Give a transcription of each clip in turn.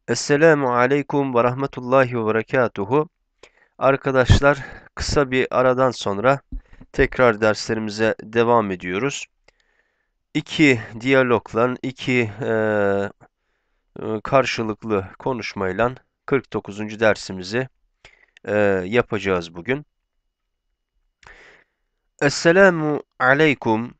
Esselamu aleyküm ve rahmetullahi ve berekatuhu. Arkadaşlar kısa bir aradan sonra tekrar derslerimize devam ediyoruz. İki diyalogla, karşılıklı konuşmayla 49. dersimizi yapacağız bugün. Esselamu aleyküm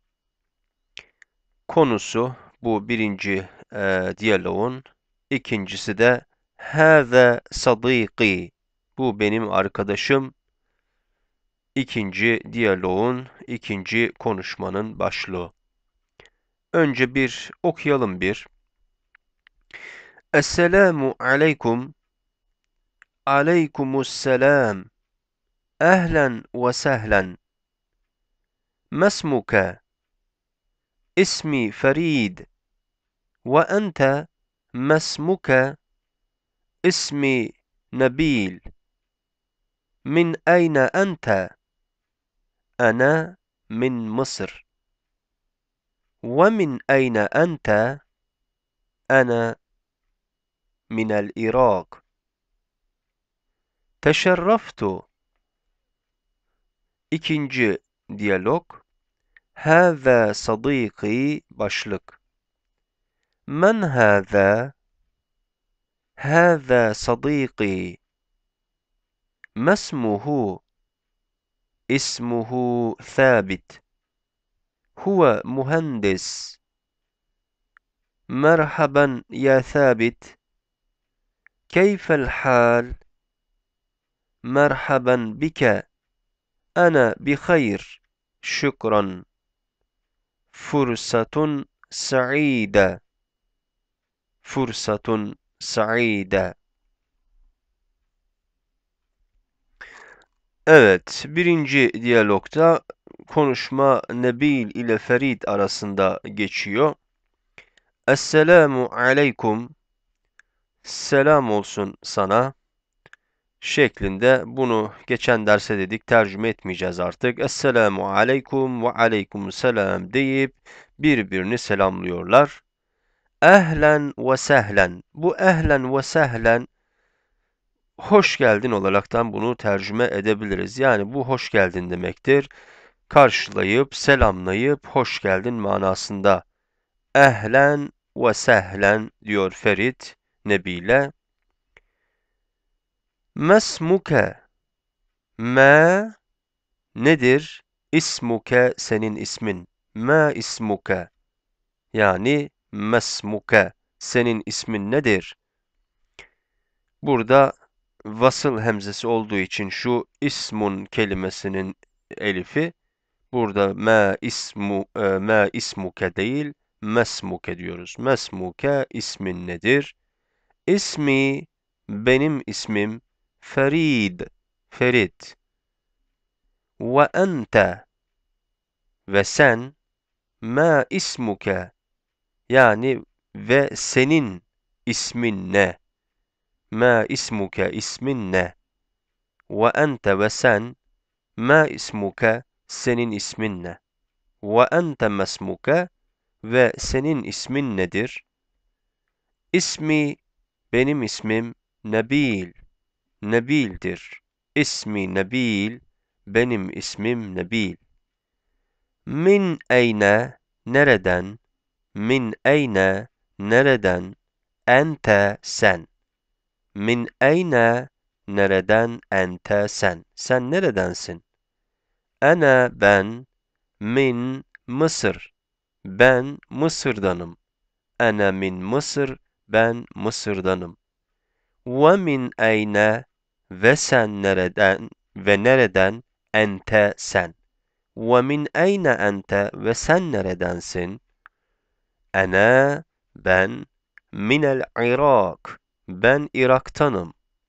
konusu bu birinci diyaloğun. İkincisi de Hâze sadîkî. Bu benim arkadaşım. İkinci diyaloğun, ikinci konuşmanın başlığı. Önce bir okuyalım bir. Esselamu aleyküm. Aleykümüsselam. Ehlen ve sehlen. Mesmuke. İsmi Ferid. Ve ente mesmuke. İsmi Nebil. Min eyne ente? Ana min Mısır. Ve min eyne ente? Ana minel Irak. Teşerraftu. İkinci diyalog. Hâzâ sadîkî başlık. Men hâzâ? Hâzâ sadîkî. Mesmuhu? İsmuhu Thâbit. Huve mühendis. Merhaben ya Thâbit. Keyfel hâl? Merhaben bike. Ana bihayr. Şükran. Fursatun sa'ide. Fursatun sa'ide. Evet, birinci diyalogta konuşma Nebil ile Ferid arasında geçiyor. Esselamu aleyküm, selam olsun sana şeklinde bunu geçen derse dedik tercüme etmeyeceğiz artık. Esselamu aleyküm ve aleykümselam deyip birbirini selamlıyorlar. Ehlen ve sehlen. Bu ehlen ve sehlen hoş geldin olaraktan bunu tercüme edebiliriz. Yani bu hoş geldin demektir. Karşılayıp, selamlayıp, hoş geldin manasında. Ehlen ve sehlen diyor Ferit Nebile. Mesmuke. Me nedir? İsmuke senin ismin. Ma ismuke. Yani mesmuke. Senin ismin nedir? Burada vasıl hemzesi olduğu için şu ismun kelimesinin elifi burada ma ismuke değil mesmuke diyoruz. Mesmuke ismin nedir? İsmi benim ismim Ferid. Ferit. Ve ente ve sen ma ismuke yani ve senin ismin ne? Ma ismuke ismin ne? Ve ente ve sen ma ismuke senin ismin ne? Ve ente mesmuke ve senin ismin nedir? İsmi benim ismim Nebil. Nebil'dir. İsmi Nebil, benim ismim Nebil. Min eyne, nereden? Min eyne, nereden? Ente, sen. Min eyne, nereden? Ente, sen. Sen neredensin? Ene, ben. Min, Mısır. Ben Mısır'danım. Ene min Mısır, ben Mısır'danım. Ve min eyne, ve sen nereden ve nereden ente sen. Ve min eyne ente ve sen neredensin? Ana ben minel Irak. Ben Irak'tanım.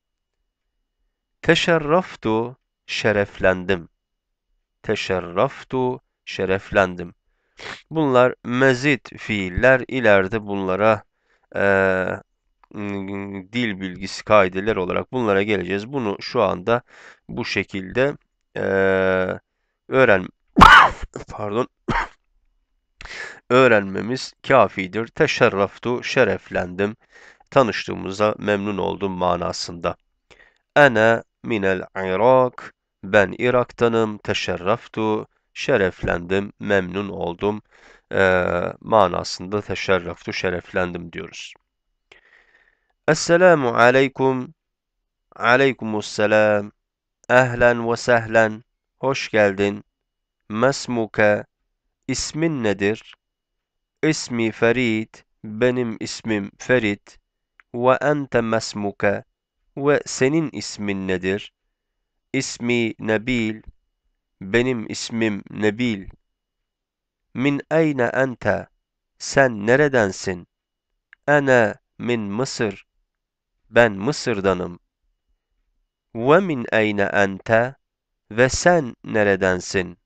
Teşerraftu şereflendim. Teşerraftu şereflendim. Bunlar mezit fiiller. İleride bunlara eee dil bilgisi kaideler olarak bunlara geleceğiz. Bunu şu anda bu şekilde öğren pardon öğrenmemiz kafidir. Teşerraftu şereflendim. Tanıştığımıza memnun oldum manasında. Ene minel Irak. Ben Irak'tanım. Teşerraftu. Şereflendim, memnun oldum. Manasında teşerraftu, şereflendim diyoruz. Esselamu aleyküm. Aleykümüsselam. Ehlen ve sehlen. Hoş geldin. Mesmuke. İsmin nedir? İsmi Ferit. Benim ismim Ferit. Ve ente mesmuke. Ve senin ismin nedir? İsmi Nebil. Benim ismim Nebil. Min eyne ente? Sen neredensin? Ene min Mısır. Ben Mısır'danım. Ve min eyne ente? Ve sen neredensin?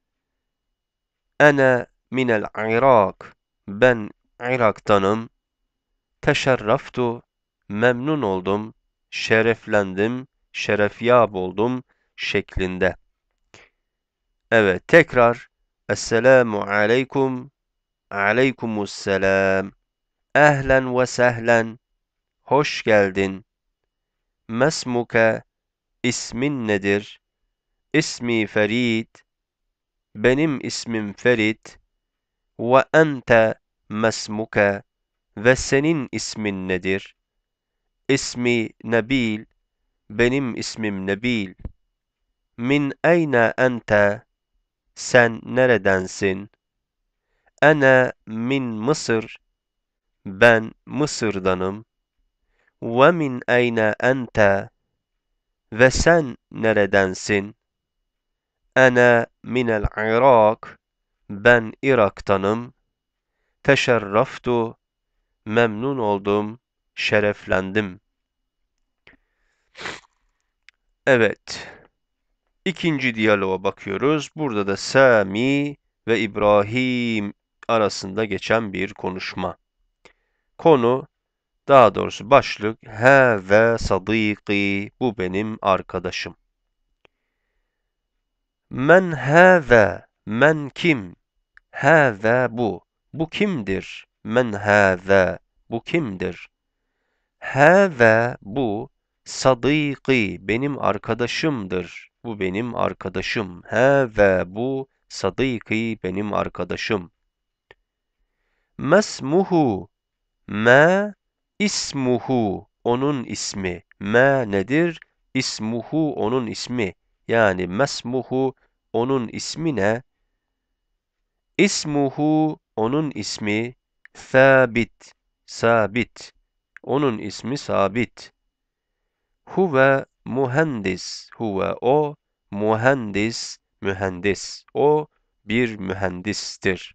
Ene minel Irak. Ben Irak'tanım. Teşerraftu. Memnun oldum. Şereflendim. Şerefyab oldum şeklinde. Evet, tekrar. Esselamu aleyküm. Aleykümüsselam. Ehlen ve sehlen. Hoş geldin. Mesmuke. İsmin nedir? İsmi Ferit. Benim ismim Ferit. Ve ente mesmuke. Ve senin ismin nedir? İsmi Nebil. Benim ismim Nebil. Min eyne ente? Sen neredensin? Ene min Mısır. Ben Mısır'danım. Ve min eyne ente? Ve sen neredensin? Ene minel Irak. Ben Irak'tanım. Teşerraftu. Memnun oldum. Şereflendim. Evet. İkinci diyaloğa bakıyoruz. Burada da Sami ve İbrahim arasında geçen bir konuşma. Konu, daha doğrusu başlık, he ve sadiki, bu benim arkadaşım. Men he ve, men kim? He ve bu. Bu kimdir? Men he ve, bu kimdir? He ve bu, sadiki, benim arkadaşımdır. Bu benim arkadaşım. He ve bu, sadiki, benim arkadaşım. Mesmuhu, ma ismuhu, onun ismi. Ma nedir? İsmuhu, onun ismi. Yani mesmuhu, onun ismi ne? İsmuhu, onun ismi. Sabit, sabit. Onun ismi sabit. Huve mühendis. Huve o, mühendis, mühendis. O bir mühendistir.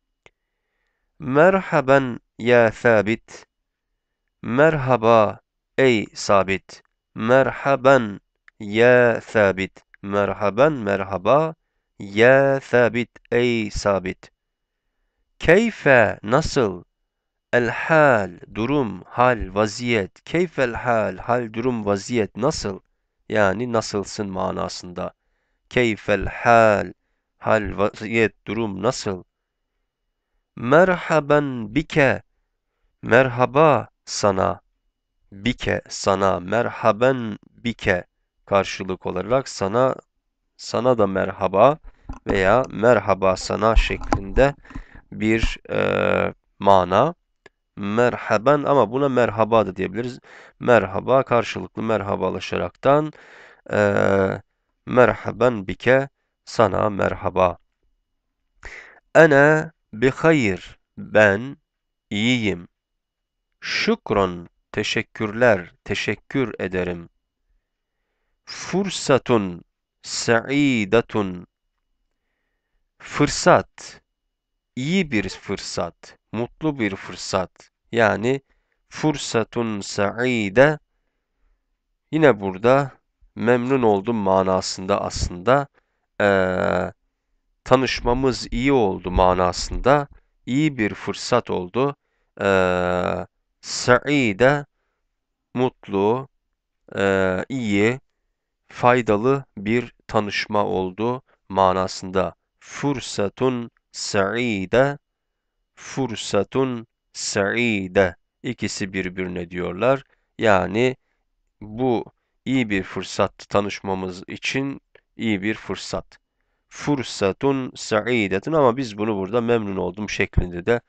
Merhaben ya sabit. Merhaba ey sabit. Merhaben ya sabit. Merhaben merhaba ya sabit ey sabit. Keyfe nasıl? El hal durum hal vaziyet. Keyfel hal hal durum vaziyet nasıl? Yani nasılsın manasında. Keyfel hal hal vaziyet durum nasıl? Merhaben bike. Merhaba sana. Bike sana, merhaben bike karşılık olarak sana da merhaba veya merhaba sana şeklinde bir mana. Merhaben, ama buna merhaba da diyebiliriz. Merhaba, karşılıklı merhabalaşaraktan merhaben bike, sana merhaba. Ene bi hayır, ben iyiyim. Şükran, teşekkürler, teşekkür ederim. Fursatun sa'idetun, fırsat, iyi bir fırsat, mutlu bir fırsat. Yani fursatun sa'ide, yine burada memnun oldum manasında aslında. Tanışmamız iyi oldu manasında. İyi bir fırsat oldu. Sa'ide, mutlu, iyi, faydalı bir tanışma oldu manasında. Fursatun sa'ide, fursatun sa'ide. İkisi birbirine diyorlar. Yani bu iyi bir fırsat tanışmamız için iyi bir fırsat. Fursatun sa'idetun ama biz bunu burada memnun oldum şeklinde de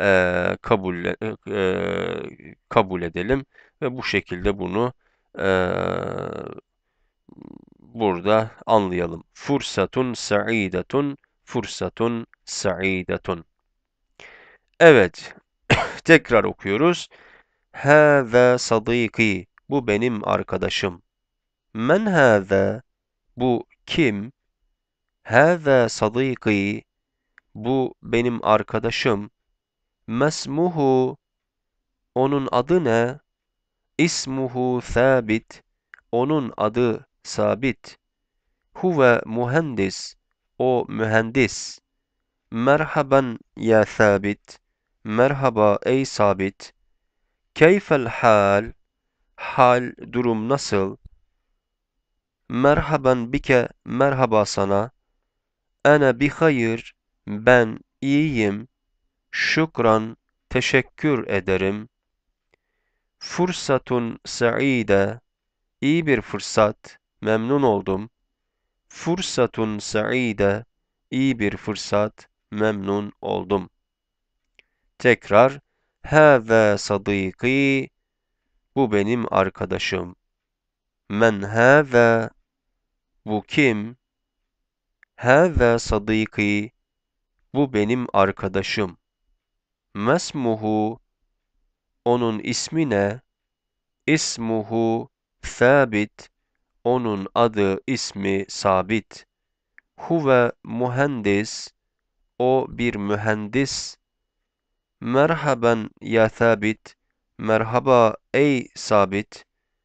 kabul edelim ve bu şekilde bunu eee, burada anlayalım. Fursatun sa'idetun, fursatun sa'idetun. Evet, tekrar okuyoruz. Hâzâ sadîkî. Bu benim arkadaşım. Men hâzâ? Bu kim? Hâzâ sadîkî. Bu benim arkadaşım. Mesmuhu. Onun adı ne? İsmuhu Sabit. Onun adı Sabit. Huve mühendis. O mühendis. Merhaban ya Sabit. Merhaba ey Sabit. Keyfel hal? Hal, durum nasıl? Merhaban bike, merhaba sana. Ene bi hayır, ben iyiyim. Şükran, teşekkür ederim. Fursatun sa'ide, iyi bir fırsat, memnun oldum. Fursatun sa'ide, iyi bir fırsat, memnun oldum. Tekrar, hâzâ sadîkî, bu benim arkadaşım. Men hâzâ, bu kim? Hâzâ sadîkî, bu benim arkadaşım. Mesmuhu, onun ismi ne? İsmuhu Sabit, onun adı ismi Sabit. Huve mühendis, o bir mühendis. Merhaben ya Sabit, merhaba ey Sabit.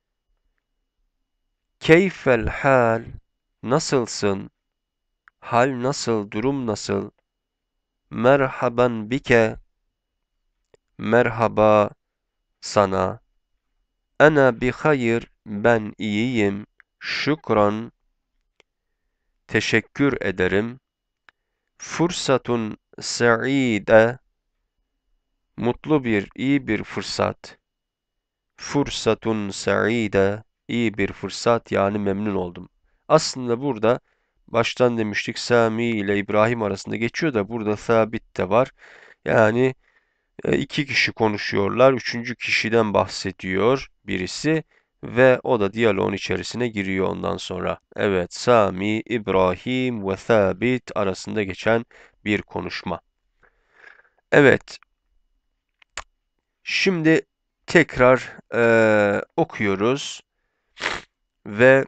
Keyfel hal, nasılsın? Hal nasıl, durum nasıl? Merhaban bike, merhaba sana. Ana bi hayır, ben iyiyim. Şükran, teşekkür ederim. Fursatun sa'ide, mutlu bir, iyi bir fırsat. Fursatun sa'ide, iyi bir fırsat yani memnun oldum. Aslında burada baştan demiştik Sami ile İbrahim arasında geçiyor da burada sabit de var. Yani iki kişi konuşuyorlar. Üçüncü kişiden bahsediyor birisi ve o da diyaloğun içerisine giriyor ondan sonra. Evet, Sami, İbrahim ve Sabit arasında geçen bir konuşma. Evet, şimdi tekrar okuyoruz ve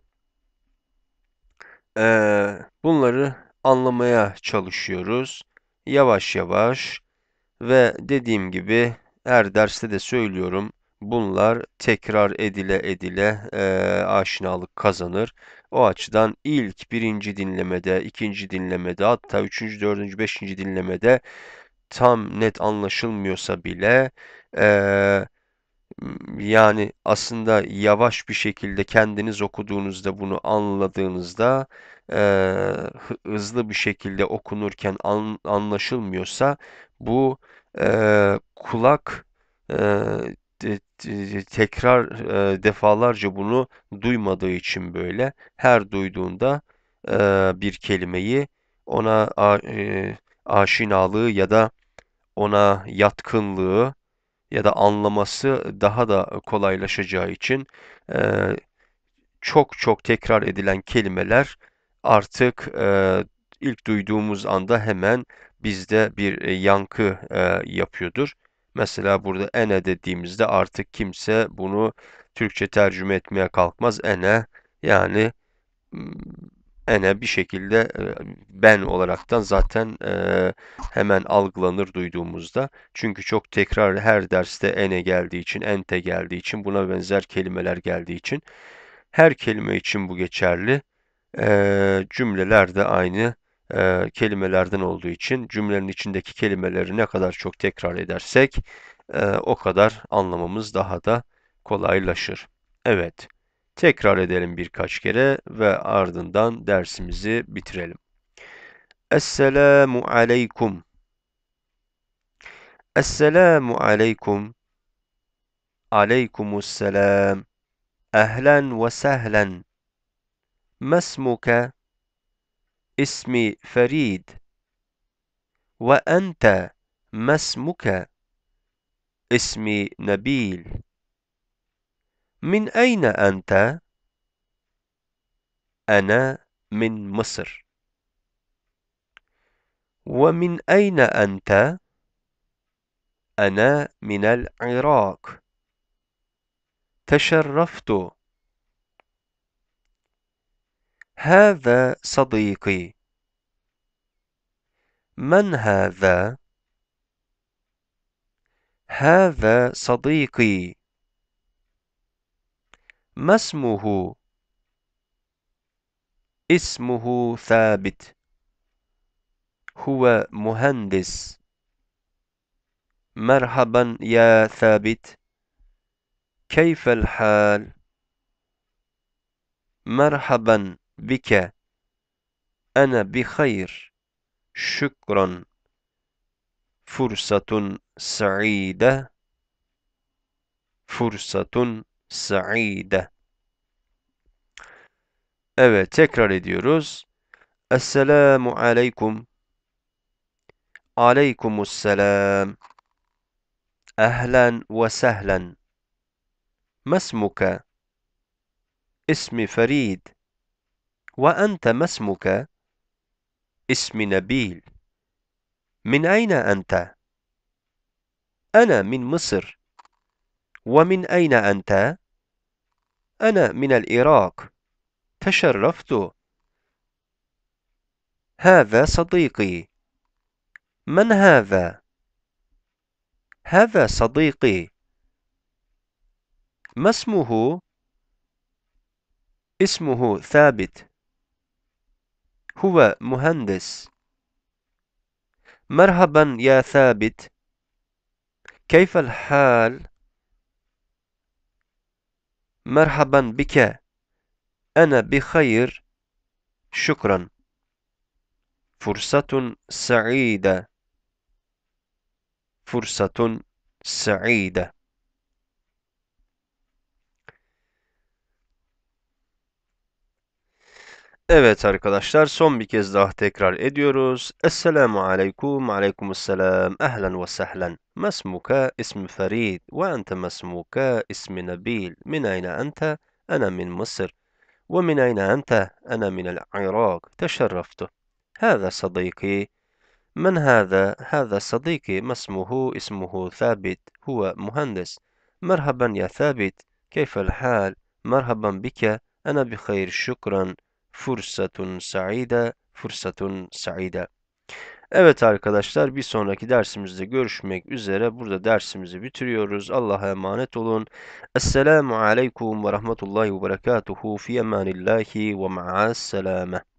bunları anlamaya çalışıyoruz. Yavaş yavaş. Ve dediğim gibi her derste de söylüyorum. Bunlar tekrar edile edile aşinalık kazanır. O açıdan ilk birinci dinlemede, ikinci dinlemede hatta üçüncü, dördüncü, beşinci dinlemede tam net anlaşılmıyorsa bile eee, yani aslında yavaş bir şekilde kendiniz okuduğunuzda bunu anladığınızda hızlı bir şekilde okunurken anlaşılmıyorsa bu kulak tekrar defalarca bunu duymadığı için böyle her duyduğunda bir kelimeyi ona aşinalığı ya da ona yatkınlığı ya da anlaması daha da kolaylaşacağı için eee, çok çok tekrar edilen kelimeler artık ilk duyduğumuz anda hemen bizde bir yankı yapıyordur. Mesela burada ene dediğimizde artık kimse bunu Türkçe tercüme etmeye kalkmaz. Ene yani m, ene bir şekilde ben olaraktan zaten hemen algılanır duyduğumuzda. Çünkü çok tekrar her derste ene geldiği için, ente geldiği için, buna benzer kelimeler geldiği için her kelime için bu geçerli. Cümleler de aynı kelimelerden olduğu için cümlenin içindeki kelimeleri ne kadar çok tekrar edersek o kadar anlamamız daha da kolaylaşır. Evet, tekrar edelim birkaç kere ve ardından dersimizi bitirelim. Esselamu aleykum. Esselamu aleykum. Aleykümselam. Ehlen ve sehlen. Mesmuke? İsmi Ferid. Ve ente? Mesmuke? İsmi Nebil. Min eyne ente? Ana min Mısır. Ve min eyne ente? Ana minel Irak. تشرفت. هذا صديقي. من هذا؟ هذا صديقي. ما اسمه؟ اسمه ثابت. هو مهندس. مرحبا يا ثابت. كيف الحال؟ مرحبا بك. أنا بخير. شكرا. فرصة سعيدة. فرصة سعيدة. Evet, tekrar ediyoruz. Esselamu aleyküm. Aleykümselam. Ehlen ve sehlen. Mesmuke? İsmi Ferid. Ve ente mesmuke? İsmi Nebil. Min eyne ente? Ana min Mısır. Ve min eyne ente? Ana minel Irak. Teşerreftu. هذا صديقي. من هذا؟ هذا صديقي. ما اسمه؟ اسمه ثابت. هو مهندس. مرحبا يا ثابت. كيف الحال؟ مرحبا بك. أنا بخير. شكرا. فرصة سعيدة. فرصة سعيدة. Evet arkadaşlar, son bir kez daha tekrar ediyoruz. Esselamu aleyküm, aleykümselam, ehlen ve sehlen. Mesmuke ismi Ferid ve ente mesmuke ismi Nebil. Min ayne ente? Ana min Mısır. Ve min ayne ente? Ana minel Irak. Teşerreftu. Hâzâ sadîkî. من هذا؟ هذا صديقي. ما اسمه؟ اسمه ثابت. هو مهندس. مرحبا يا ثابت. كيف الحال؟ مرحبا بك. أنا بخير. شكرا. Fursatun saide, fursatun saide. Evet arkadaşlar, bir sonraki dersimizde görüşmek üzere. Burada dersimizi bitiriyoruz. Allah'a emanet olun. Esselamu aleyküm ve rahmetullahi ve berekatuhu fi emanillahi ve ma'as selame.